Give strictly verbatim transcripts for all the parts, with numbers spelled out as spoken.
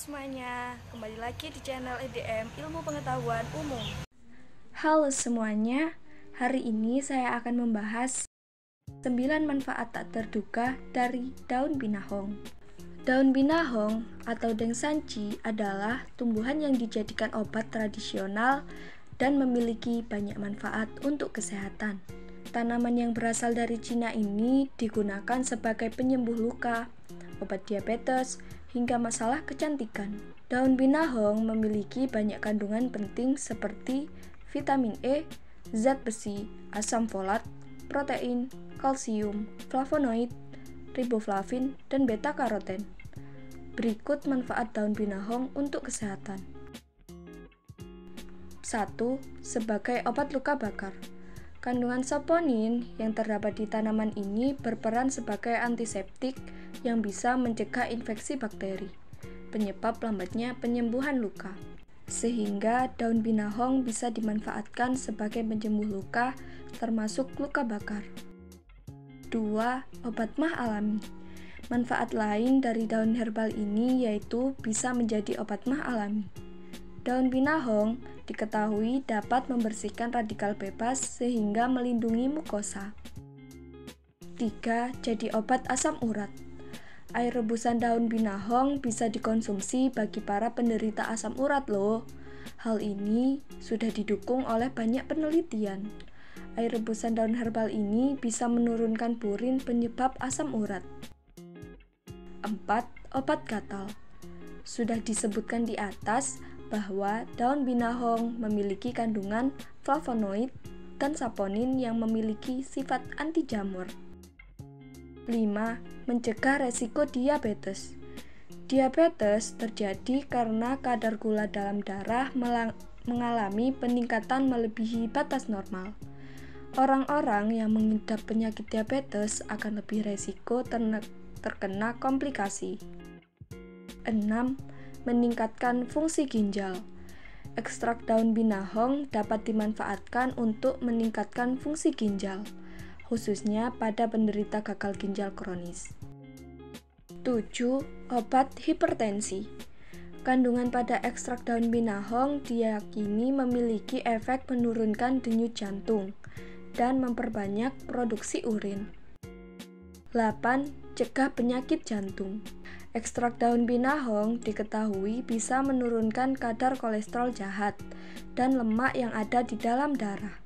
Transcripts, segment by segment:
semuanya, kembali lagi di channel E D M Ilmu Pengetahuan Umum. Halo semuanya, hari ini saya akan membahas sembilan manfaat tak terduga dari daun binahong. Daun binahong atau dengsanci adalah tumbuhan yang dijadikan obat tradisional dan memiliki banyak manfaat untuk kesehatan. Tanaman yang berasal dari Cina ini digunakan sebagai penyembuh luka, obat diabetes, hingga masalah kecantikan. Daun binahong memiliki banyak kandungan penting seperti vitamin E, zat besi, asam folat, protein, kalsium, flavonoid, riboflavin, dan beta-karoten. Berikut manfaat daun binahong untuk kesehatan. satu. Sebagai obat luka bakar. Kandungan saponin yang terdapat di tanaman ini berperan sebagai antiseptik yang bisa mencegah infeksi bakteri, penyebab lambatnya penyembuhan luka. Sehingga daun binahong bisa dimanfaatkan sebagai penyembuh luka, termasuk luka bakar. dua. Obat mah alami. Manfaat lain dari daun herbal ini yaitu bisa menjadi obat mah alami. Daun binahong diketahui dapat membersihkan radikal bebas sehingga melindungi mukosa. tiga. Jadi obat asam urat. Air rebusan daun binahong bisa dikonsumsi bagi para penderita asam urat loh. Hal ini sudah didukung oleh banyak penelitian. Air rebusan daun herbal ini bisa menurunkan purin penyebab asam urat. empat. Obat gatal. Sudah disebutkan di atas bahwa daun binahong memiliki kandungan flavonoid dan saponin yang memiliki sifat anti jamur. lima. Mencegah resiko diabetes. Diabetes terjadi karena kadar gula dalam darah mengalami peningkatan melebihi batas normal. Orang-orang yang mengidap penyakit diabetes akan lebih resiko terkena komplikasi. enam. Meningkatkan fungsi ginjal. Ekstrak daun binahong dapat dimanfaatkan untuk meningkatkan fungsi ginjal, khususnya pada penderita gagal ginjal kronis. tujuh. Obat hipertensi. Kandungan pada ekstrak daun binahong diyakini memiliki efek menurunkan denyut jantung dan memperbanyak produksi urin. delapan. Cegah penyakit jantung. Ekstrak daun binahong diketahui bisa menurunkan kadar kolesterol jahat dan lemak yang ada di dalam darah.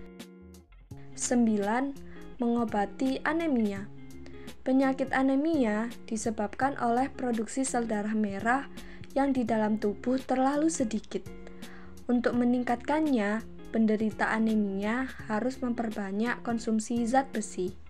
sembilan. Mengobati anemia. Penyakit anemia disebabkan oleh produksi sel darah merah yang di dalam tubuh terlalu sedikit. Untuk meningkatkannya, penderita anemia harus memperbanyak konsumsi zat besi.